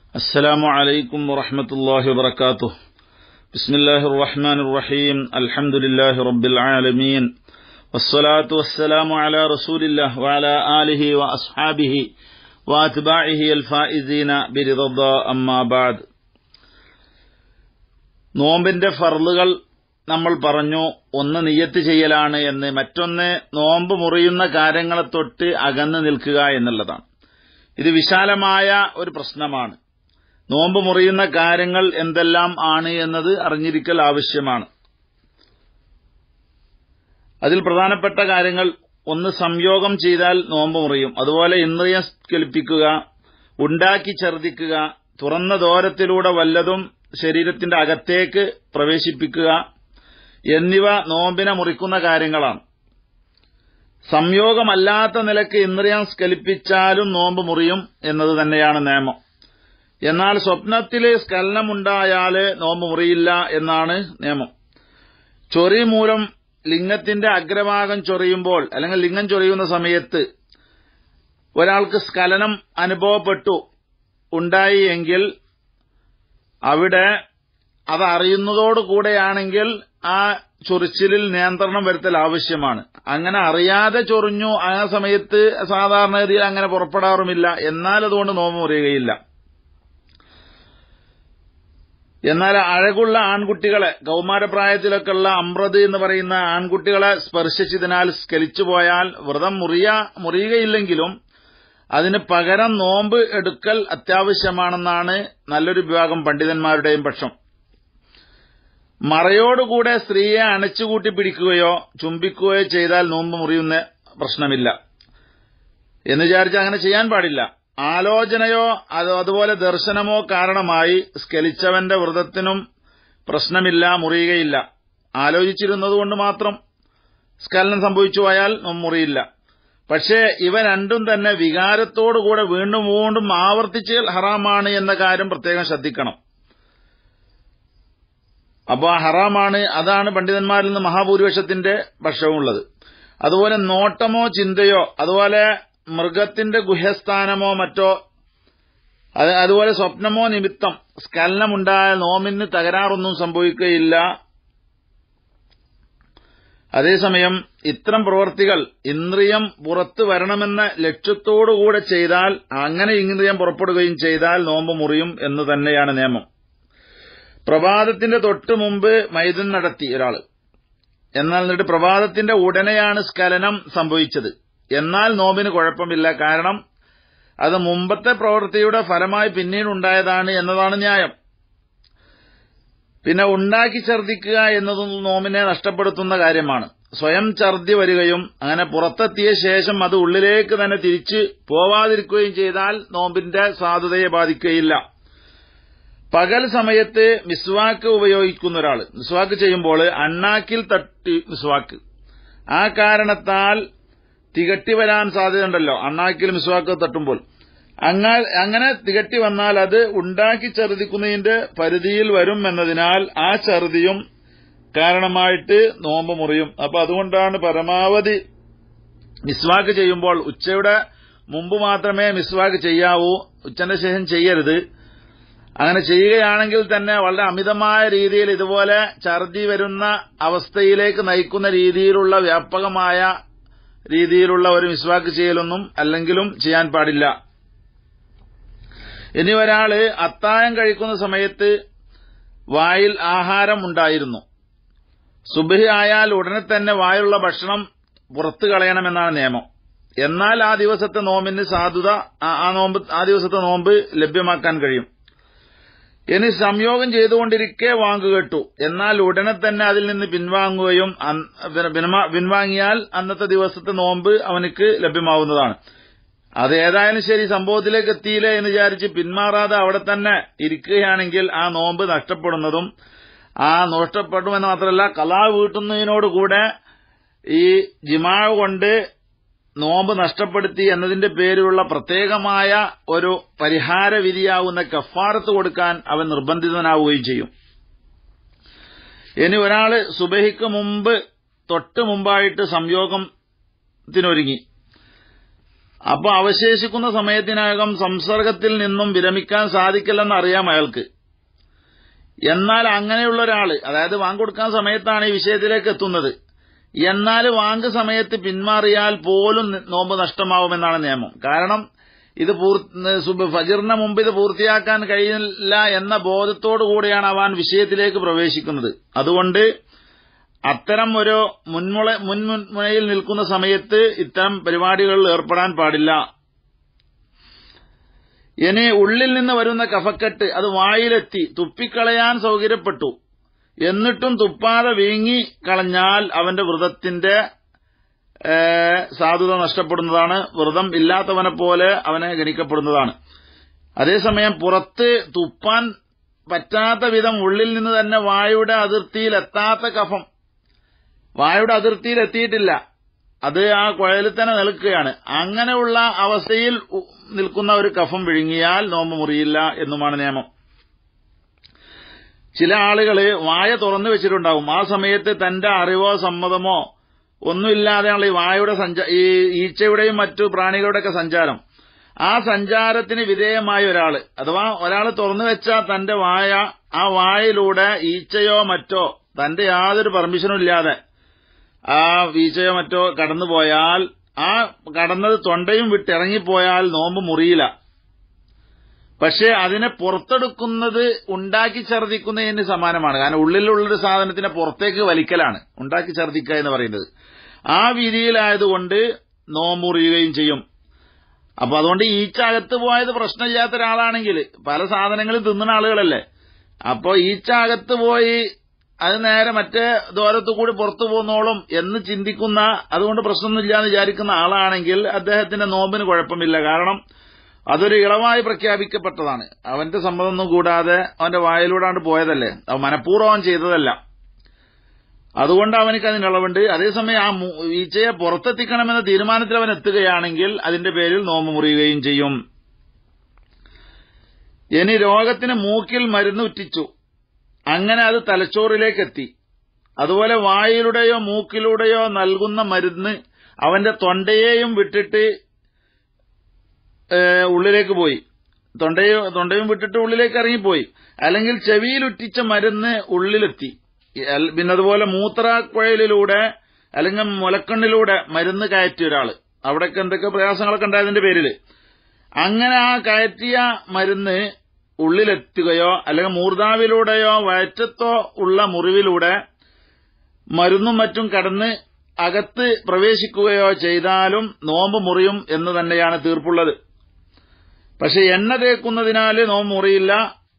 السلام عليكم ورحمة الله وبركاته. بسم الله الرحمن الرحيم. الحمد لله رب العالمين والصلاة والسلام على رسول الله وعلى آله وأصحابه وأتباعه الفائزين برضا الله. أما بعد. നോമ്പിന്റെ ഫർളുകൾ നമ്മൾ പറഞ്ഞു. ഒന്ന് നിയ്യത്ത് ചെയ്യലാണ് എന്ന്, മറ്റൊന്ന് നോമ്പ് മുറിയുന്ന കാര്യങ്ങളെ തൊട്ട് അകന്നു നിൽക്കുക എന്നുള്ളതാണ്. ഇത് വിശാലമായ ഒരു പ്രശ്നമാണ്. നോമ്പ് മുറിയുന്ന കാര്യങ്ങൾ എന്തെല്ലാം ആണ് എന്നത് അറിഞ്ഞിരിക്കൽ ആവശ്യമാണ്. അതിൽ പ്രധാനപ്പെട്ട കാര്യങ്ങൾ, ഒന്ന് സംയോഗം ചെയ്താൽ നോമ്പ് മുറിയും. അതുപോലെ ഇന്ദ്രിയം സ്ഖലിപ്പിക്കുക, ഉണ്ടാക്കി ഛർദിക്കുക, തുറന്ന ദ്വാരത്തിലൂടെ വല്ലതും ശരീരത്തിന്റെ അകത്തേക്ക് പ്രവേശിപ്പിക്കുക എന്നിവ നോമ്പിനെ മുറിക്കുന്ന കാര്യങ്ങളാണ്. സംയോഗമല്ലാത്ത നിലക്ക് ഇന്ദ്രിയം സ്ഖലിപ്പിച്ചാലും നോമ്പ് മുറിയും എന്നത് തന്നെയാണ് നിയമം. എന്നാൽ സ്വപ്നത്തില് സ്ഖലനമുണ്ടായാല് നോമ്പ് മുറിയില്ല എന്നാണ് നിയമം. ചൊറി മൂലം ലിംഗത്തിന്റെ അഗ്രഭാഗം ചൊറിയുമ്പോൾ അല്ലെങ്കിൽ ലിംഗം ചൊറിയുന്ന സമയത്ത് ഒരാൾക്ക് സ്ഖലനം അനുഭവപ്പെട്ടു ഉണ്ടായി എങ്കിൽ അവിടെ അത് അറിയുന്നതോടുകൂടെയാണെങ്കിൽ ആ ചൊറിച്ചിലിൽ നിയന്ത്രണം വരുത്തൽ ആവശ്യമാണ്. അങ്ങനെ അറിയാതെ ചൊറിഞ്ഞു ആ സമയത്ത് സാധാരണഗതിയിൽ അങ്ങനെ പുറപ്പെടാറുമില്ല, എന്നാൽ അതുകൊണ്ട് നോമ്പ് മുറിയുകയില്ല. എന്നാൽ അഴകുള്ള ആൺകുട്ടികളെ, കൌമാരപ്രായത്തിലൊക്കെ ഉള്ള അമ്രത് എന്ന് പറയുന്ന ആൺകുട്ടികളെ സ്പർശിച്ചതിനാൽ സ്ഖലിച്ചു പോയാൽ വ്രതം മുറിയുകയില്ലെങ്കിലും അതിന് പകരം നോമ്പ് എടുക്കൽ അത്യാവശ്യമാണെന്നാണ് നല്ലൊരു വിഭാഗം പണ്ഡിതന്മാരുടെയും പക്ഷം. മറയോടുകൂടെ സ്ത്രീയെ അണച്ചുകൂട്ടി പിടിക്കുകയോ ചുംബിക്കുകയോ ചെയ്താൽ നോമ്പ് മുറിയുന്ന പ്രശ്നമില്ല എന്ന് വിചാരിച്ച് അങ്ങനെ ചെയ്യാൻ പാടില്ല. ആലോചനയോ അതുപോലെ ദർശനമോ കാരണമായി സ്ഖലിച്ചവന്റെ വ്രതത്തിനും പ്രശ്നമില്ല, മുറിയുകയില്ല. ആലോചിച്ചിരുന്നതുകൊണ്ട് മാത്രം സ്ഖലനം സംഭവിച്ചു പോയാൽ മുറിയില്ല. പക്ഷേ ഇവ രണ്ടും തന്നെ വികാരത്തോടുകൂടെ വീണ്ടും വീണ്ടും ആവർത്തിച്ച് ഹറാമാണ് എന്ന കാര്യം പ്രത്യേകം ശ്രദ്ധിക്കണം. അപ്പോൾ ഹറാമാണ്, അതാണ് പണ്ഡിതന്മാരിൽ നിന്ന് മഹാഭൂരിപക്ഷത്തിന്റെ പക്ഷവുമുള്ളത്. അതുപോലെ നോട്ടമോ ചിന്തയോ, അതുപോലെ മൃഗത്തിന്റെ ഗുഹ്യസ്ഥാനമോ മറ്റോ, അതുപോലെ സ്വപ്നമോ നിമിത്തം സ്ഖലനമുണ്ടായ നോമിന് തകരാറൊന്നും സംഭവിക്കുകയില്ല. അതേസമയം ഇത്തരം പ്രവൃത്തികൾ ഇന്ദ്രിയം പുറത്തു വരണമെന്ന ലക്ഷ്യത്തോടുകൂടെ ചെയ്താൽ, അങ്ങനെ ഇന്ദ്രിയം പുറപ്പെടുകയും ചെയ്താൽ നോമ്പ് മുറിയും എന്ന് തന്നെയാണ് നിയമം. പ്രഭാതത്തിന്റെ തൊട്ടു മുമ്പ് മൈദൻ നടത്തി ഒരാൾ, എന്നാൽ എന്നിട്ട് പ്രഭാതത്തിന്റെ ഉടനെയാണ് സ്ഖലനം സംഭവിച്ചത്, എന്നാൽ നോമ്പിന് കുഴപ്പമില്ല. കാരണം അത് മുമ്പത്തെ പ്രവൃത്തിയുടെ ഫലമായി പിന്നീടുണ്ടായതാണ് എന്നതാണ് ന്യായം. പിന്നെ ഉണ്ടാക്കി ഛർദിക്കുക എന്നതും നോമ്പിനെ നഷ്ടപ്പെടുത്തുന്ന കാര്യമാണ്. സ്വയം ഛർദി വരികയും അങ്ങനെ പുറത്തെത്തിയ ശേഷം അത് ഉള്ളിലേക്ക് തന്നെ തിരിച്ച് പോവാതിരിക്കുകയും ചെയ്താൽ നോമ്പിന്റെ സാധുതയെ ബാധിക്കുകയില്ല. പകൽ സമയത്ത് മിസ്വാക്ക് ഉപയോഗിക്കുന്ന ഒരാൾ മിസ്വാക്ക് ചെയ്യുമ്പോൾ അണ്ണാക്കിൽ തട്ടി മിസ്വാക്ക്, ആ കാരണത്താൽ തികട്ടി വരാൻ സാധ്യതയുണ്ടല്ലോ അണ്ണാക്കിൽ മിസ്വാക്ക് തട്ടുമ്പോൾ. അങ്ങനെ തികട്ടി വന്നാൽ അത് ഉണ്ടാക്കി ഛർദിക്കുന്നതിന്റെ പരിധിയിൽ വരും എന്നതിനാൽ ആ ഛർദിയും കാരണമായിട്ട് നോമ്പ് മുറിയും. അപ്പൊ അതുകൊണ്ടാണ് പരമാവധി മിസ്വാക്ക് ചെയ്യുമ്പോൾ ഉച്ചയുടെ മുമ്പ് മാത്രമേ മിസ്വാക്ക് ചെയ്യാവൂ, ഉച്ചന്റെ ശേഷം ചെയ്യരുത്. അങ്ങനെ ചെയ്യുകയാണെങ്കിൽ തന്നെ വളരെ അമിതമായ രീതിയിൽ ഇതുപോലെ ഛർദി വരുന്ന അവസ്ഥയിലേക്ക് നയിക്കുന്ന രീതിയിലുള്ള വ്യാപകമായ രീതിയിലുള്ള ഒരു മിസ്വാക്ക് ചെയ്യലൊന്നും അല്ലെങ്കിലും ചെയ്യാൻ പാടില്ല. ഇനി ഒരാള് അത്താഴം കഴിക്കുന്ന സമയത്ത് വായിൽ ആഹാരം ഉണ്ടായിരുന്നു, സുബ്ഹി ആയാൽ ഉടനെ തന്നെ വായിലുള്ള ഭക്ഷണം പുറത്തു കളയണമെന്നാണ് നിയമം. എന്നാൽ ആ ദിവസത്തെ നോമ്പിന് സാധുത, ആ ദിവസത്തെ നോമ്പ് ലഭ്യമാക്കാൻ കഴിയും. ഇനി സംയോഗം ചെയ്തുകൊണ്ടിരിക്കെ വാങ്ങുകെട്ടു, എന്നാൽ ഉടനെ തന്നെ അതിൽ നിന്ന് പിൻവാങ്ങിയാൽ അന്നത്തെ ദിവസത്തെ നോമ്പ് അവനക്ക് ലഭ്യമാവുന്നതാണ്. അത് ഏതായാലും ശരി, സംഭവത്തിലേക്ക് എത്തിയില്ലേ എന്ന് വിചാരിച്ച് പിന്മാറാതെ അവിടെ തന്നെ ഇരിക്കുകയാണെങ്കിൽ ആ നോമ്പ് നഷ്ടപ്പെടുന്നതും, നഷ്ടപ്പെടുമെന്ന് മാത്രമല്ല ഖളാ വീട്ടുന്നതിനോടുകൂടെ ഈ ജിമാഅ് കൊണ്ട് നോമ്പ് നഷ്ടപ്പെടുത്തി എന്നതിന്റെ പേരിലുള്ള പ്രത്യേകമായ ഒരു പരിഹാര വിധിയാവുന്ന കഫാറത്ത് കൊടുക്കാൻ അവൻ നിർബന്ധിതനാവുകയും ചെയ്യും. ഇനി ഒരാള് സുബഹിക്ക് തൊട്ട് മുമ്പായിട്ട് സംയോഗത്തിനൊരുങ്ങി, അപ്പൊ അവശേഷിക്കുന്ന സമയത്തിനകം സംസർഗത്തിൽ നിന്നും വിരമിക്കാൻ സാധിക്കില്ലെന്ന് അറിയാം അയാൾക്ക്. എന്നാൽ അങ്ങനെയുള്ള ഒരാള്, അതായത് വാങ്ക് കൊടുക്കാൻ സമയത്താണ് ഈ വിഷയത്തിലേക്ക് എത്തുന്നത്, എന്നാൽ വാങ്ക് സമയത്ത് പിന്മാറിയാൽ പോലും നോമ്പ് നഷ്ടമാവുമെന്നാണ് നിയമം. കാരണം ഇത് ഫജ്റിന് മുമ്പ് ഇത് പൂർത്തിയാക്കാൻ കഴിയില്ല എന്ന ബോധത്തോടുകൂടിയാണ് അവൻ വിഷയത്തിലേക്ക് പ്രവേശിക്കുന്നത്. അതുകൊണ്ട് അത്തരം ഒരു മുൻമുനയിൽ നിൽക്കുന്ന സമയത്ത് ഇത്തരം പരിപാടികളിൽ ഏർപ്പെടാൻ പാടില്ല. ഇനി ഉള്ളിൽ നിന്ന് വരുന്ന കഫക്കെട്ട് അത് വായിലെത്തി തുപ്പിക്കളയാൻ സൗകര്യപ്പെട്ടു, എന്നിട്ടും തുപ്പാതെ വീങ്ങി കളഞ്ഞാൽ അവന്റെ വ്രതത്തിന്റെ സാധുത നഷ്ടപ്പെടുന്നതാണ്. വ്രതം ഇല്ലാത്തവനെ പോലെ അവനെ ഗണിക്കപ്പെടുന്നതാണ്. അതേസമയം പുറത്ത് തുപ്പാൻ പറ്റാത്ത വിധം ഉള്ളിൽ നിന്ന് തന്നെ വായുടെ അതിർത്തിയിലെത്താത്ത കഫം, വായുടെ അതിർത്തിയിൽ എത്തിയിട്ടില്ല, അത് ആ കുഴലിൽ തന്നെ നിൽക്കുകയാണ്, അങ്ങനെയുള്ള അവസ്ഥയിൽ നിൽക്കുന്ന ഒരു കഫം വിഴുങ്ങിയാൽ നോമ്പ് മുറിയില്ല എന്നുമാണ് നിയമം. ചില ആളുകള് വായ തുറന്നു വെച്ചിട്ടുണ്ടാവും. ആ സമയത്ത് തന്റെ അറിവോ സമ്മതമോ ഒന്നുമില്ലാതെയാണ് ഈ വായുടെ ഈ ഈച്ചയുടെയും മറ്റു പ്രാണികളുടെയൊക്കെ സഞ്ചാരം. ആ സഞ്ചാരത്തിന് വിധേയമായ ഒരാള്, അഥവാ ഒരാൾ തുറന്നു വെച്ച തന്റെ വായ, ആ വായിലൂടെ ഈച്ചയോ മറ്റോ തന്റെ യാതൊരു പെർമിഷനും ഇല്ലാതെ ആ ഈച്ചയോ മറ്റോ കടന്നുപോയാൽ, ആ കടന്നത് തൊണ്ടയും വിട്ടിറങ്ങിപ്പോയാൽ നോമ്പ് മുറിയില്ല. പക്ഷെ അതിനെ പുറത്തെടുക്കുന്നത് ഉണ്ടാക്കി ഛർദ്ദിക്കുന്നതിന് സമാനമാണ്. കാരണം ഉള്ളിലുള്ളൊരു സാധനത്തിനെ പുറത്തേക്ക് വലിക്കലാണ് ഉണ്ടാക്കി ഛർദ്ദിക്കുക എന്ന് പറയുന്നത്. ആ രീതിയിലായതുകൊണ്ട് നോമ്പ് മുറിയുകയും ചെയ്യും. അപ്പൊ അതുകൊണ്ട് ഈച്ച അകത്ത് പോയത് പ്രശ്നമില്ലാത്ത ഒരാളാണെങ്കിൽ, പല സാധനങ്ങളും തിന്നുന്ന ആളുകളല്ലേ, അപ്പൊ ഈച്ച അകത്ത് പോയി അത് നേരെ മറ്റേ ദ്വാരത്തു കൂടി പുറത്തു പോന്നോളും എന്ന് ചിന്തിക്കുന്ന, അതുകൊണ്ട് പ്രശ്നമൊന്നുമില്ല എന്ന് വിചാരിക്കുന്ന ആളാണെങ്കിൽ അദ്ദേഹത്തിന്റെ നോമ്പിന് കുഴപ്പമില്ല. കാരണം അതൊരു ഇളവായി പ്രഖ്യാപിക്കപ്പെട്ടതാണ്. അവന്റെ സമ്മതമൊന്നും കൂടാതെ അവന്റെ വായിലൂടാണ്ട് പോയതല്ലേ, അവൻ മനഃപൂർവ്വം ചെയ്തതല്ല. അതുകൊണ്ട് അവനക്ക് അതിന് ഇളവുണ്ട്. അതേസമയം ആ ഈച്ചയെ പുറത്തെത്തിക്കണമെന്ന തീരുമാനത്തിൽ അവൻ എത്തുകയാണെങ്കിൽ അതിന്റെ പേരിൽ നോമ്പ് മുറിയുകയും ചെയ്യും. ഇനി രോഗത്തിന് മൂക്കിൽ മരുന്ന് ഉറ്റിച്ചു, അങ്ങനെ അത് തലച്ചോറിലേക്ക് എത്തി. അതുപോലെ വായിലൂടെയോ മൂക്കിലൂടെയോ നൽകുന്ന മരുന്ന് അവന്റെ തൊണ്ടയെയും വിട്ടിട്ട് ഉള്ളിലേക്ക് പോയി, തൊണ്ടയും വിട്ടിട്ട് ഉള്ളിലേക്ക് ഇറങ്ങിപ്പോയി. അല്ലെങ്കിൽ ചെവിയിൽ ഉറ്റിച്ച മരുന്ന് ഉള്ളിലെത്തി. പിന്നെ അതുപോലെ മൂത്രക്കുഴലിലൂടെ അല്ലെങ്കിൽ മുലക്കണ്ണിലൂടെ മരുന്ന് കയറ്റിയ ഒരാള്, അവിടെയൊക്കെ എന്തൊക്കെ പ്രയാസങ്ങളൊക്കെ ഉണ്ടായതിന്റെ പേരിൽ അങ്ങനെ ആ കയറ്റിയ മരുന്ന് ഉള്ളിലെത്തുകയോ അല്ലെങ്കിൽ മൂർധാവിലൂടെയോ വയറ്റത്തോ ഉള്ള മുറിവിലൂടെ മരുന്നും മറ്റും കടന്ന് അകത്ത് പ്രവേശിക്കുകയോ ചെയ്താലും നോമ്പ് മുറിയും എന്ന് തന്നെയാണ് തീർപ്പുള്ളത്. പക്ഷെ എണ്ണ തേക്കുന്നതിനാല് നോമ്പ് മുറിയില്ല.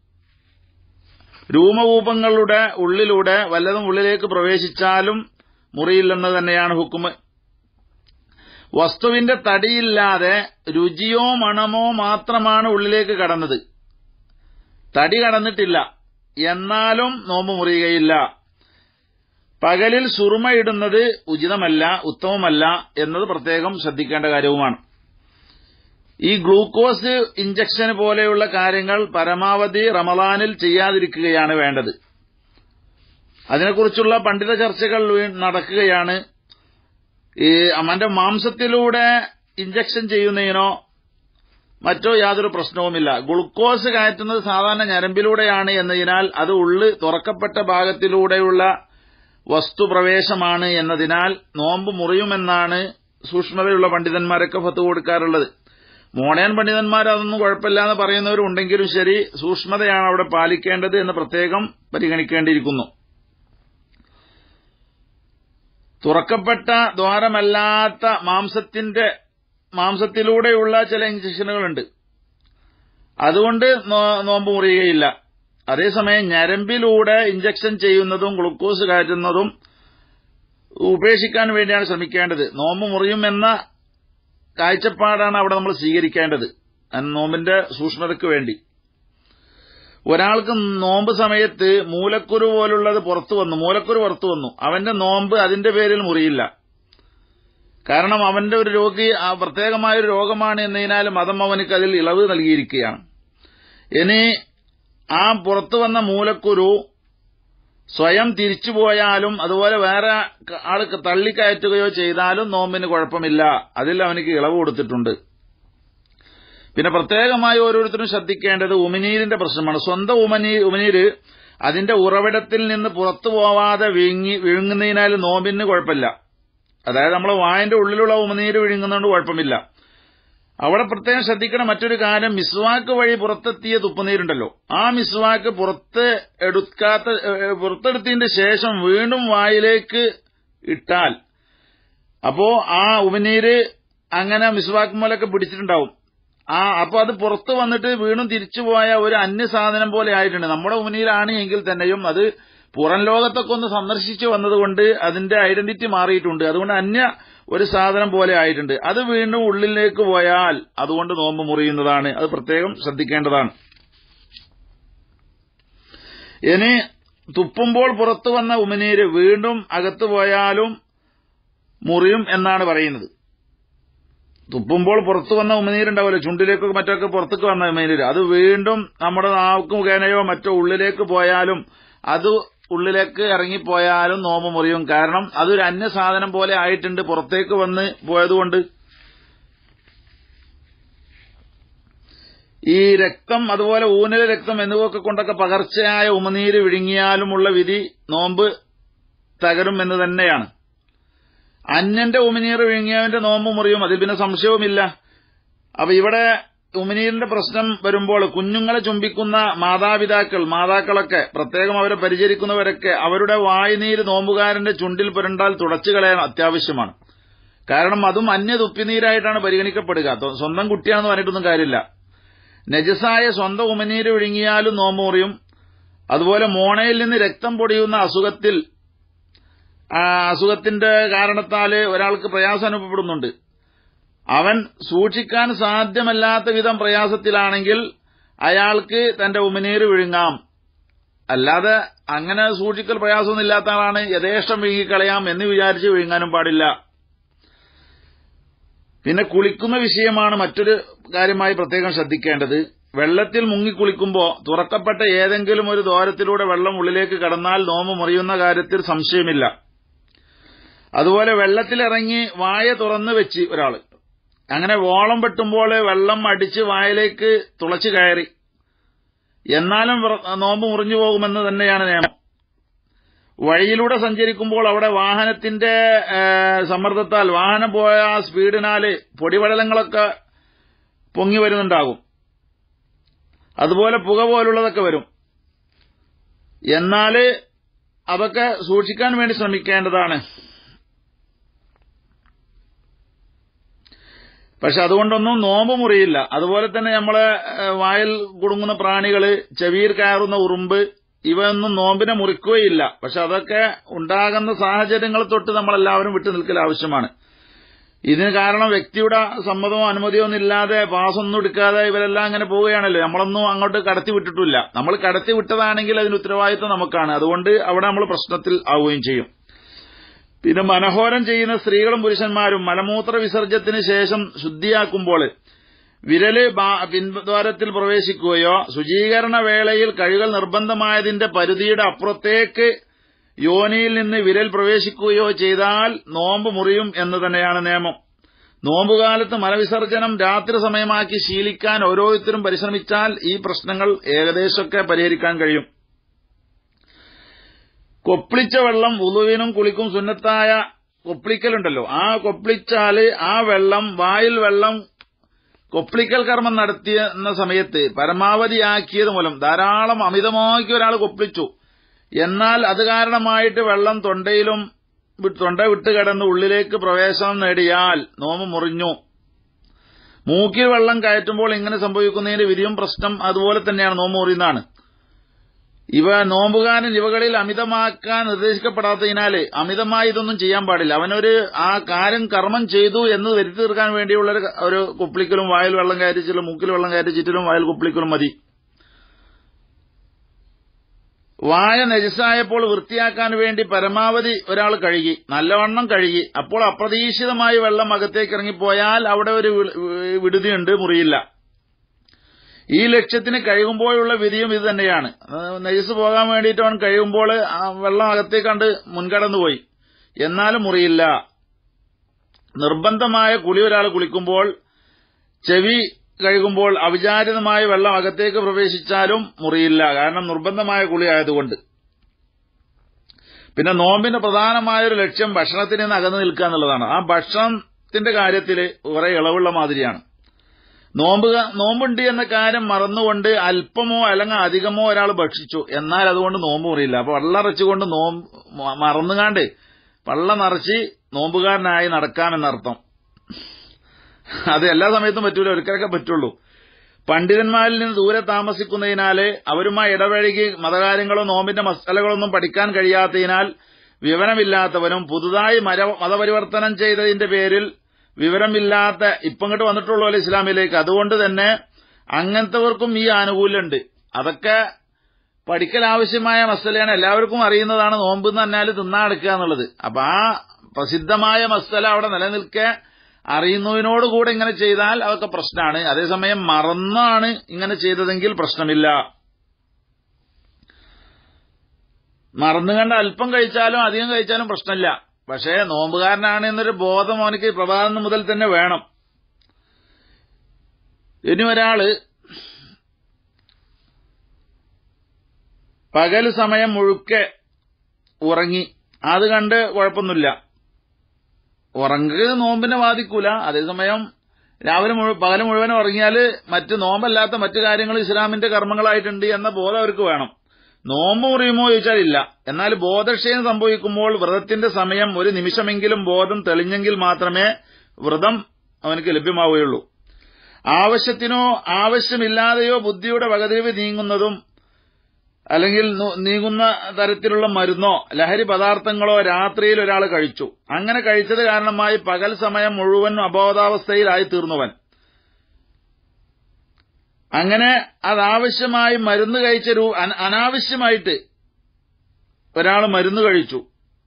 രൂമകൂപങ്ങളുടെ ഉള്ളിലൂടെ വല്ലതും ഉള്ളിലേക്ക് പ്രവേശിച്ചാലും മുറിയില്ലെന്ന് തന്നെയാണ് ഹുക്കുമ്. വസ്തുവിന്റെ തടിയില്ലാതെ രുചിയോ മണമോ മാത്രമാണ് ഉള്ളിലേക്ക് കടന്നത്, തടി കടന്നിട്ടില്ല, എന്നാലും നോമ്പ് മുറിയുകയില്ല. പകലിൽ സുറുമ ഇടുന്നത് ഉചിതമല്ല, ഉത്തമമല്ല എന്നത് പ്രത്യേകം ശ്രദ്ധിക്കേണ്ട കാര്യവുമാണ്. ഈ ഗ്ലൂക്കോസ് ഇഞ്ചക്ഷൻ പോലെയുള്ള കാര്യങ്ങൾ പരമാവധി റമളാനിൽ ചെയ്യാതിരിക്കുകയാണ് വേണ്ടത്. അതിനെക്കുറിച്ചുള്ള പണ്ഡിത ചർച്ചകൾ നടക്കുകയാണ്. ഈ അവന്റെ മാംസത്തിലൂടെ ഇഞ്ചക്ഷൻ ചെയ്യുന്നതിനോ മറ്റോ യാതൊരു പ്രശ്നവുമില്ല. ഗ്ലൂക്കോസ് കയറ്റുന്നത് സാധാരണ ഞരമ്പിലൂടെയാണ് എന്നതിനാൽ അത് തുറക്കപ്പെട്ട ഭാഗത്തിലൂടെയുള്ള വസ്തുപ്രവേശമാണ് എന്നതിനാൽ നോമ്പ് മുറിയുമെന്നാണ് സൂക്ഷ്മതയുള്ള പണ്ഡിതന്മാരൊക്കെ ഫത്വ കൊടുക്കാറുള്ളത്. മോഡേൺ പണ്ഡിതന്മാർ അതൊന്നും കുഴപ്പമില്ലാന്ന് പറയുന്നവരുണ്ടെങ്കിലും ശരി, സൂക്ഷ്മതയാണ് അവിടെ പാലിക്കേണ്ടത് എന്ന് പ്രത്യേകം പരിഗണിക്കേണ്ടിയിരിക്കുന്നു. തുറക്കപ്പെട്ട ദ്വാരമല്ലാത്ത മാംസത്തിലൂടെയുള്ള ചില ഇഞ്ചക്ഷനുകളുണ്ട്, അതുകൊണ്ട് നോമ്പ് മുറിയുകയില്ല. അതേസമയം ഞരമ്പിലൂടെ ഇഞ്ചക്ഷൻ ചെയ്യുന്നതും ഗ്ലൂക്കോസ് കയറ്റുന്നതും ഉപേക്ഷിക്കാൻ വേണ്ടിയാണ് ശ്രമിക്കേണ്ടത്. നോമ്പ് മുറിയുമെന്ന കാഴ്ചപ്പാടാണ് അവിടെ നമ്മൾ സ്വീകരിക്കേണ്ടത്, നോമ്പിന്റെ സൂക്ഷ്മതയ്ക്ക് വേണ്ടി. ഒരാൾക്ക് നോമ്പ് സമയത്ത് മൂലക്കുരു പോലുള്ളത് മൂലക്കുരു പുറത്തു വന്നു, അവന്റെ നോമ്പ് അതിന്റെ പേരിൽ മുറിയില്ല. കാരണം അവന്റെ ഒരു രോഗി പ്രത്യേകമായൊരു രോഗമാണ് എന്നതിനാൽ മതം അവനക്ക് അതിൽ ഇളവ് നൽകിയിരിക്കുകയാണ്. ഇനി ആ പുറത്തു വന്ന മൂലക്കുരു സ്വയം തിരിച്ചുപോയാലും അതുപോലെ വേറെ ആൾക്ക് തള്ളിക്കയറ്റുകയോ ചെയ്താലും നോമ്പിന് കുഴപ്പമില്ല, അതിൽ അവനക്ക് ഇളവ് കൊടുത്തിട്ടുണ്ട്. പിന്നെ പ്രത്യേകമായി ഓരോരുത്തരും ശ്രദ്ധിക്കേണ്ടത് ഉമിനീരിന്റെ പ്രശ്നമാണ്. സ്വന്തം ഉമിനീര് അതിന്റെ ഉറവിടത്തിൽ നിന്ന് പുറത്തു പോവാതെ വിഴുങ്ങുന്നതിനാൽ നോമ്പിന് കുഴപ്പമില്ല. അതായത് നമ്മൾ വായന്റെ ഉള്ളിലുള്ള ഉമിനീര് വിഴുങ്ങുന്നതുകൊണ്ട് കുഴപ്പമില്ല. അവിടെ പ്രത്യേകം ശ്രദ്ധിക്കണം മറ്റൊരു കാര്യം, മിസ്വാക്ക് വഴി പുറത്തെത്തിയ തുപ്പുനീരുണ്ടല്ലോ, ആ മിസ്വാക്ക് പുറത്തെടുത്തതിന്റെ ശേഷം വീണ്ടും വായിലേക്ക് ഇട്ടാൽ അപ്പോ ആ ഉമിനീര് അങ്ങനെ മിസ്വാക്ക് മൂലൊക്കെ പിടിച്ചിട്ടുണ്ടാവും. അപ്പൊ അത് പുറത്തു വന്നിട്ട് വീണ്ടും തിരിച്ചുപോയ ഒരു അന്യ സാധനം പോലെ ആയിട്ടുണ്ട്. നമ്മുടെ ഉമിനീരാണ് എങ്കിൽ തന്നെയും അത് പുറം ലോകത്തൊക്കെ ഒന്ന് സന്ദർശിച്ചു വന്നതുകൊണ്ട് അതിന്റെ ഐഡന്റിറ്റി മാറിയിട്ടുണ്ട്. അതുകൊണ്ട് അന്യ ഒരു സാധനം പോലെ ആയിട്ടുണ്ട്. അത് വീണ്ടും ഉള്ളിലേക്ക് പോയാൽ അതുകൊണ്ട് നോമ്പ് മുറിയുന്നതാണ്. അത് പ്രത്യേകം ശ്രദ്ധിക്കേണ്ടതാണ്. ഇനി തുപ്പുമ്പോൾ പുറത്തു വന്ന ഉമിനീര് വീണ്ടും അകത്തു പോയാലും മുറിയും എന്നാണ് പറയുന്നത്. തുപ്പുമ്പോൾ പുറത്തു വന്ന ഉമിനീരുണ്ടാവുമല്ലോ, ചുണ്ടിലേക്കൊക്കെ മറ്റൊക്കെ പുറത്തേക്ക് വന്ന ഉമിനീര്, അത് വീണ്ടും നമ്മുടെ നാക്ക് മുഖേനയോ മറ്റോ ഉള്ളിലേക്ക് പോയാലും അത് ഉള്ളിലേക്ക് ഇറങ്ങിപ്പോയാലും നോമ്പ് മുറിയും. കാരണം അതൊരു അന്യ സാധനം പോലെ ആയിട്ടുണ്ട് പുറത്തേക്ക് വന്ന് പോയതുകൊണ്ട്. ഈ രക്തം അതുപോലെ ഊനല രക്തം എന്നിവയൊക്കെ കൊണ്ടൊക്കെ പകർച്ചയായ ഉമിനീര് വിഴുങ്ങിയാലുമുള്ള വിധി നോമ്പ് തകരും എന്ന് തന്നെയാണ്. അന്യന്റെ ഉമിനീർ വിഴുങ്ങിയവന്റെ നോമ്പ് മുറിയും, അതിൽ പിന്നെ സംശയവുമില്ല. അപ്പൊ ഇവിടെ ഉമിനീരിന്റെ പ്രശ്നം വരുമ്പോൾ കുഞ്ഞുങ്ങളെ ചുംബിക്കുന്ന മാതാക്കളൊക്കെ പ്രത്യേകം അവരെ പരിചരിക്കുന്നവരൊക്കെ അവരുടെ വായ്നീര് നോമ്പുകാരന്റെ ചുണ്ടിൽ പുരണ്ടാൽ തുടച്ചു കളയാൻ അത്യാവശ്യമാണ്. കാരണം അതും അന്യ തുപ്പിനീരായിട്ടാണ് പരിഗണിക്കപ്പെടുക. സ്വന്തം കുട്ടിയാണെന്ന് പറഞ്ഞിട്ടൊന്നും കാര്യമില്ല. നജസായ സ്വന്തം ഉമിനീര് വിഴുങ്ങിയാലും നോമ്പ് മുറിയും. അതുപോലെ മോണയിൽ നിന്ന് രക്തം പൊടിയുന്ന അസുഖത്തിന്റെ കാരണത്താല് ഒരാൾക്ക് പ്രയാസം അനുഭവപ്പെടുന്നുണ്ട്. അവൻ സൂക്ഷിക്കാൻ സാധ്യമല്ലാത്ത വിധം പ്രയാസത്തിലാണെങ്കിൽ അയാൾക്ക് തന്റെ ഉമിനീര് വിഴുങ്ങാം. അല്ലാതെ അങ്ങനെ സൂക്ഷിക്കൽ പ്രയാസമൊന്നുമില്ലാത്ത ആളാണ് യഥേഷ്ടം വിഴുങ്ങിക്കളയാം എന്ന് വിചാരിച്ച് വിഴുങ്ങാനും പാടില്ല. പിന്നെ കുളിക്കുന്ന വിഷയമാണ് മറ്റൊരു കാര്യമായി പ്രത്യേകം ശ്രദ്ധിക്കേണ്ടത്. വെള്ളത്തിൽ മുങ്ങിക്കുളിക്കുമ്പോൾ തുറക്കപ്പെട്ട ഏതെങ്കിലും ഒരു ദ്വാരത്തിലൂടെ വെള്ളം ഉള്ളിലേക്ക് കടന്നാൽ നോമ്പ് മുറിയുന്ന കാര്യത്തിൽ സംശയമില്ല. അതുപോലെ വെള്ളത്തിലിറങ്ങി വായ തുറന്നു വെച്ച് ഒരാള് അങ്ങനെ വോളം വെട്ടുമ്പോൾ വെള്ളം അടിച്ച് വായിലേക്ക് തുളച്ചു കയറി, എന്നാലും നോമ്പ് മുറിഞ്ഞു പോകുമെന്ന് തന്നെയാണ് നിയമം. വഴിയിലൂടെ സഞ്ചരിക്കുമ്പോൾ അവിടെ വാഹനത്തിന്റെ സമ്മർദ്ദത്താൽ വാഹനം പോയ സ്പീഡിനാല് പൊടിപടലങ്ങളൊക്കെ പൊങ്ങി വരുന്നുണ്ടാകും. അതുപോലെ പുക പോലുള്ളതൊക്കെ വരും. എന്നാല് അതൊക്കെ സൂക്ഷിക്കാൻ വേണ്ടി ശ്രമിക്കേണ്ടതാണ്. പക്ഷെ അതുകൊണ്ടൊന്നും നോമ്പ് മുറിയില്ല. അതുപോലെ തന്നെ നമ്മളെ വായിൽ കുടുങ്ങുന്ന പ്രാണികള്, ചെവിയിൽ കയറുന്ന ഉറുമ്പ്, ഇവയൊന്നും നോമ്പിനെ മുറിക്കുകയില്ല. പക്ഷെ അതൊക്കെ ഉണ്ടാകുന്ന സാഹചര്യങ്ങൾ തൊട്ട് നമ്മളെല്ലാവരും വിട്ടു നിൽക്കൽ ആവശ്യമാണ്. ഇതിന് കാരണം വ്യക്തിയുടെ സമ്മതമോ അനുമതിയോ ഒന്നും ഇല്ലാതെ പാസൊന്നും എടുക്കാതെ ഇവരെല്ലാം അങ്ങനെ പോവുകയാണല്ലോ. നമ്മളൊന്നും അങ്ങോട്ട് കടത്തി വിട്ടിട്ടില്ല. നമ്മൾ കടത്തി വിട്ടതാണെങ്കിൽ അതിന് ഉത്തരവാദിത്വം നമുക്കാണ്. അതുകൊണ്ട് അവിടെ നമ്മൾ പ്രശ്നത്തിൽ ആവുകയും ചെയ്യും. പിന്നെ മനഹോരം ചെയ്യുന്ന സ്ത്രീകളും പുരുഷന്മാരും മലമൂത്ര വിസർജ്യത്തിന് ശേഷം ശുദ്ധിയാക്കുമ്പോൾ വിരല് പിൻദ്വാരത്തിൽ പ്രവേശിക്കുകയോ ശുചീകരണ വേളയിൽ കഴുകൽ നിർബന്ധമായതിന്റെ പരിധിയുടെ അപ്പുറത്തേക്ക് യോനിയിൽ നിന്ന് വിരൽ പ്രവേശിക്കുകയോ ചെയ്താൽ നോമ്പ് മുറിയും എന്ന് തന്നെയാണ് നിയമം. നോമ്പുകാലത്ത് മലവിസർജനം രാത്രി സമയമാക്കി ശീലിക്കാൻ ഓരോരുത്തരും പരിശ്രമിച്ചാൽ ഈ പ്രശ്നങ്ങൾ ഏകദേശമൊക്കെ പരിഹരിക്കാൻ കഴിയും. കൊപ്പിളിച്ച വെള്ളം വുളുവിനും കുളിക്കും സുന്നത്തായ കൊപ്പിളിക്കലുണ്ടല്ലോ, ആ കൊപ്പിളിച്ചാല് ആ വെള്ളം വായിൽ വെള്ളം കൊപ്പിളിക്കൽ കർമ്മം നടത്തിയെന്ന സമയത്ത് പരമാവധിയാക്കിയത് മൂലം ധാരാളം അമിതമാക്കി ഒരാൾ കൊപ്പിളിച്ചു, എന്നാൽ അത് കാരണമായിട്ട് വെള്ളം തൊണ്ട വിട്ട് കിടന്ന് ഉള്ളിലേക്ക് പ്രവേശനം നേടിയാൽ നോമ്പ് മുറിഞ്ഞു. മൂക്കിൽ വെള്ളം കയറ്റുമ്പോൾ ഇങ്ങനെ സംഭവിക്കുന്നതിന്റെ വിധിയും പ്രശ്നം അതുപോലെ തന്നെയാണ്, നോമ്പ് മുറിയുന്നതാണ്. നോമ്പുകാരൻ ഇവകളിൽ അമിതമാക്കാൻ നിർദ്ദേശിക്കപ്പെടാത്തതിനാല് അമിതമായി ഇതൊന്നും ചെയ്യാൻ പാടില്ല. അവനൊരു ആ കാര്യം കർമ്മം ചെയ്തു എന്ന് വരുത്തി തീർക്കാൻ വേണ്ടിയുള്ള ഒരു കുപ്പിളിക്കലും വായിൽ വെള്ളം കയറ്റിച്ചിലും മൂക്കിൽ വെള്ളം കയറ്റിച്ചിട്ടിലും വായിൽ കുപ്പിളിക്കലും മതി. വായ നജസായപ്പോൾ വൃത്തിയാക്കാൻ വേണ്ടി പരമാവധി ഒരാൾ കഴുകി, നല്ലവണ്ണം കഴുകി, അപ്പോൾ അപ്രതീക്ഷിതമായി വെള്ളം അകത്തേക്ക് ഇറങ്ങിപ്പോയാൽ അവിടെ ഒരു വിടുതിയുണ്ട്, മുറിയില്ല. ഈ ലക്ഷ്യത്തിന് കഴുകുമ്പോഴുള്ള വിധിയും ഇത് തന്നെയാണ്. നജസ് പോകാൻ വേണ്ടിയിട്ട് അവൻ കഴുകുമ്പോൾ വെള്ളം അകത്തേക്ക് കണ്ട് മുൻകടന്നുപോയി, എന്നാലും മുറിയില്ല. നിർബന്ധമായ കുളി ഒരാൾ കുളിക്കുമ്പോൾ ചെവി കഴുകുമ്പോൾ അവിചാരിതമായ വെള്ളം അകത്തേക്ക് പ്രവേശിച്ചാലും മുറിയില്ല. കാരണം നിർബന്ധമായ കുളി ആയതുകൊണ്ട്. പിന്നെ നോമ്പിന്റെ പ്രധാനമായൊരു ലക്ഷ്യം ഭക്ഷണത്തിൽ നിന്ന് അകന്നു നിൽക്കുക എന്നുള്ളതാണ്. ആ ഭക്ഷണത്തിന്റെ കാര്യത്തിൽ കുറെ ഇളവുള്ള മാതിരിയാണ്. നോമ്പുണ്ട് എന്ന കാര്യം മറന്നുകൊണ്ട് അല്പമോ അല്ലെങ്കിൽ അധികമോ ഒരാൾ ഭക്ഷിച്ചു, എന്നാൽ അതുകൊണ്ട് നോമ്പ് മുറിയില്ല. അപ്പൊ വള്ളറച്ചുകൊണ്ട് മറന്നുകാണ്ട് പള്ള നിറച്ച് നോമ്പുകാരനായി നടക്കാമെന്നർത്ഥം. അത് എല്ലാ സമയത്തും പറ്റൂല, ഒരിക്കലൊക്കെ പറ്റുള്ളൂ. പണ്ഡിതന്മാരിൽ നിന്ന് ദൂരെ താമസിക്കുന്നതിനാല് അവരുമായി ഇടപഴകി മതകാര്യങ്ങളോ നോമ്പിന്റെ മസലകളൊന്നും പഠിക്കാൻ കഴിയാത്തതിനാൽ വിവരമില്ലാത്തവനും പുതുതായി മതപരിവർത്തനം ചെയ്തതിന്റെ പേരിൽ വിവരമില്ലാത്ത ഇപ്പം ഇങ്ങോട്ട് വന്നിട്ടുള്ളൂ ഇസ്ലാമിലേക്ക്, അതുകൊണ്ട് തന്നെ അങ്ങനത്തെവർക്കും ഈ ആനുകൂല്യമുണ്ട്. അതൊക്കെ പഠിക്കൽ ആവശ്യമായ മസലയാണ്, എല്ലാവർക്കും അറിയുന്നതാണ്. നോമ്പ് എന്ന് പറഞ്ഞാൽ തിന്നാടുക്കുക എന്നുള്ളത്. അപ്പൊ ആ പ്രസിദ്ധമായ മസല അവിടെ നിലനിൽക്കെ അറിയുന്നതിനോടുകൂടെ ഇങ്ങനെ ചെയ്താൽ അതൊക്കെ പ്രശ്നമാണ്. അതേസമയം മറന്നാണ് ഇങ്ങനെ ചെയ്തതെങ്കിൽ പ്രശ്നമില്ല. മറന്നുകണ്ട് അല്പം കഴിച്ചാലും അധികം കഴിച്ചാലും പ്രശ്നമില്ല. പക്ഷേ നോമ്പുകാരനാണ് എന്നൊരു ബോധം അവനക്ക് പ്രഭാതം മുതൽ തന്നെ വേണം. ഇനി ഒരാള് പകൽ സമയം മുഴുക്കെ ഉറങ്ങി, അത് കണ്ട് കുഴപ്പമൊന്നുമില്ല, ഉറങ്ങ് നോമ്പിനെ ബാധിക്കൂല. അതേസമയം പകൽ മുഴുവൻ ഉറങ്ങിയാല് മറ്റ് നോമ്പല്ലാത്ത മറ്റു കാര്യങ്ങൾ ഇസ്ലാമിന്റെ കർമ്മങ്ങളായിട്ടുണ്ട് എന്ന ബോധം അവർക്ക് വേണം. നോമ്പ് മുറിയുമോ ചോദിച്ചാൽ ഇല്ല. എന്നാൽ ബോധക്ഷയം സംഭവിക്കുമ്പോൾ വ്രതത്തിന്റെ സമയം ഒരു നിമിഷമെങ്കിലും ബോധം തെളിഞ്ഞെങ്കിൽ മാത്രമേ വ്രതം അവനക്ക് ലഭ്യമാവുകയുള്ളൂ. ആവശ്യത്തിനോ ആവശ്യമില്ലാതെയോ ബുദ്ധിയുടെ വകതിരിവ് നീങ്ങുന്നതും അല്ലെങ്കിൽ നീങ്ങുന്ന തരത്തിലുള്ള മരുന്നോ ലഹരി പദാർത്ഥങ്ങളോ രാത്രിയിൽ ഒരാൾ കഴിച്ചു. അങ്ങനെ കഴിച്ചത് കാരണമായി പകൽ സമയം മുഴുവൻ അബോധാവസ്ഥയിലായി തീർന്നവൻ, അങ്ങനെ അതാവശ്യമായി മരുന്ന് കഴിച്ച അനാവശ്യമായിട്ട് ഒരാൾ മരുന്ന് കഴിച്ചു,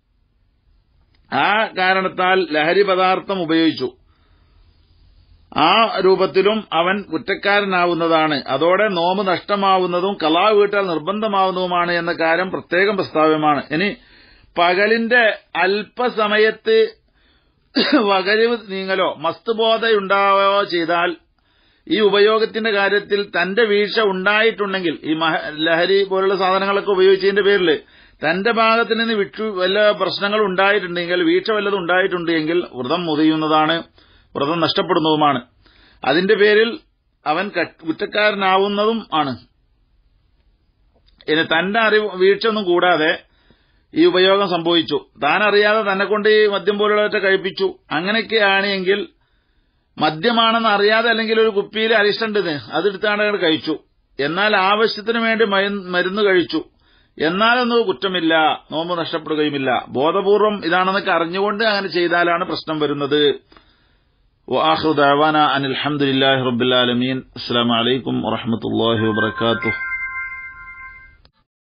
ആ കാരണത്താൽ ലഹരി പദാർത്ഥം ഉപയോഗിച്ചു, ആ രൂപത്തിലും അവൻ കുറ്റക്കാരനാവുന്നതാണ്. അതോടെ നോമ്പ് നഷ്ടമാവുന്നതും ഖളാ വീട്ടാൽ നിർബന്ധമാവുന്നതുമാണ് എന്ന കാര്യം പ്രത്യേകം പ്രസ്താവ്യമാണ്. ഇനി പകലിന്റെ അല്പസമയത്ത് വകതിരിവ് നീങ്ങലോ മസ്തുബോധയുണ്ടാവുകയോ ചെയ്താൽ ഈ ഉപയോഗത്തിന്റെ കാര്യത്തിൽ തന്റെ വീഴ്ച ഉണ്ടായിട്ടുണ്ടെങ്കിൽ, ഈ ലഹരി പോലുള്ള സാധനങ്ങളൊക്കെ ഉപയോഗിച്ചതിന്റെ പേരിൽ തന്റെ ഭാഗത്ത് നിന്ന് വല്ല പ്രശ്നങ്ങൾ ഉണ്ടായിട്ടുണ്ടെങ്കിൽ, വീഴ്ച വല്ലതും ഉണ്ടായിട്ടുണ്ടെങ്കിൽ വ്രതം മുറിയുന്നതാണ്, വ്രതം നഷ്ടപ്പെടുന്നതുമാണ്. അതിന്റെ പേരിൽ അവൻ കുറ്റക്കാരനാവുന്നതും ആണ്. ഇനി തന്റെ വീഴ്ച ഒന്നും കൂടാതെ ഈ ഉപയോഗം സംഭവിച്ചു, താൻ അറിയാതെ തന്നെ കൊണ്ട് ഈ മദ്യം പോലുള്ളവற்றை കഴിപ്പിച്ചു, അങ്ങനെയൊക്കെയാണ് എങ്കിൽ മദ്യമാണെന്ന് അറിയാതെ അല്ലെങ്കിൽ ഒരു കുപ്പിയിൽ അരിഷ്ടണ്ടെന്ന് അതെടുത്താണ് കഴിച്ചു, എന്നാൽ ആവശ്യത്തിന് വേണ്ടി മരുന്ന് കഴിച്ചു, എന്നാലൊന്നും കുറ്റമില്ല, നോമ്പ് നഷ്ടപ്പെടുകയുമില്ല. ബോധപൂർവം ഇതാണെന്നൊക്കെ അറിഞ്ഞുകൊണ്ട് അങ്ങനെ ചെയ്താലാണ് പ്രശ്നം വരുന്നത്. വആഖിറു ദഅവാനാ അനിൽ ഹംദുലില്ലാഹി റബ്ബിൽ ആലമീൻ. അസ്സലാമു അലൈക്കും വറഹ്മത്തുള്ളാഹി വബറകാതുഹു.